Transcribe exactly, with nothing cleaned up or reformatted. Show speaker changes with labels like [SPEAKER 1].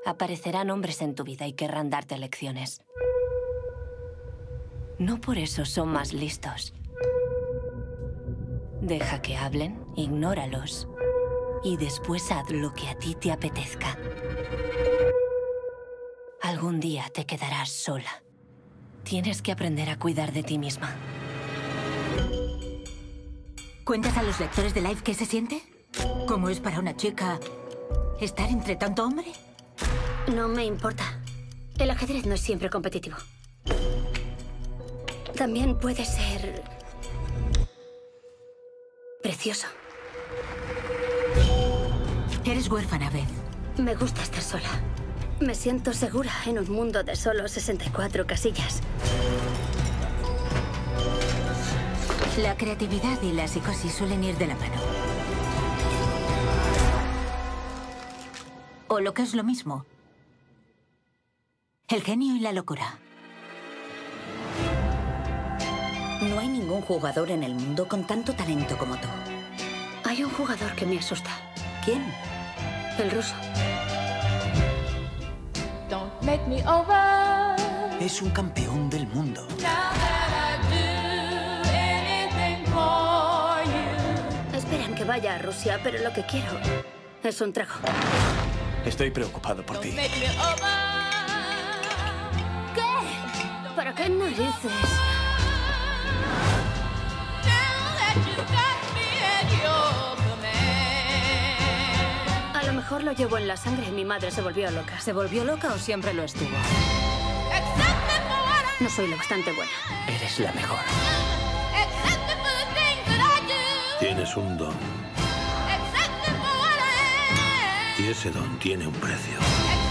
[SPEAKER 1] Aparecerán hombres en tu vida y querrán darte lecciones. No por eso son más listos. Deja que hablen, ignóralos. Y después haz lo que a ti te apetezca. Algún día te quedarás sola. Tienes que aprender a cuidar de ti misma.
[SPEAKER 2] ¿Cuentas a los lectores de Life qué se siente? ¿Cómo es para una chica estar entre tanto hombre?
[SPEAKER 3] No me importa. El ajedrez no es siempre competitivo. También puede ser precioso.
[SPEAKER 2] Eres huérfana, Beth.
[SPEAKER 3] Me gusta estar sola. Me siento segura en un mundo de solo sesenta y cuatro casillas.
[SPEAKER 2] La creatividad y la psicosis suelen ir de la mano. O lo que es lo mismo, el genio y la locura.
[SPEAKER 4] No hay ningún jugador en el mundo con tanto talento como tú.
[SPEAKER 3] Hay un jugador que me asusta.
[SPEAKER 4] ¿Quién?
[SPEAKER 3] El ruso.
[SPEAKER 5] Don't make me over.
[SPEAKER 6] Es un campeón del mundo.
[SPEAKER 3] Esperan que vaya a Rusia, pero lo que quiero es un trago.
[SPEAKER 6] Estoy preocupado por ti.
[SPEAKER 3] ¿Qué? ¿Para qué narices? A lo mejor lo llevo en la sangre. Mi madre se volvió loca.
[SPEAKER 1] ¿Se volvió loca o siempre lo estuvo?
[SPEAKER 3] No soy lo bastante buena.
[SPEAKER 6] Eres la mejor.
[SPEAKER 7] Tienes un don. Y ese don tiene un precio.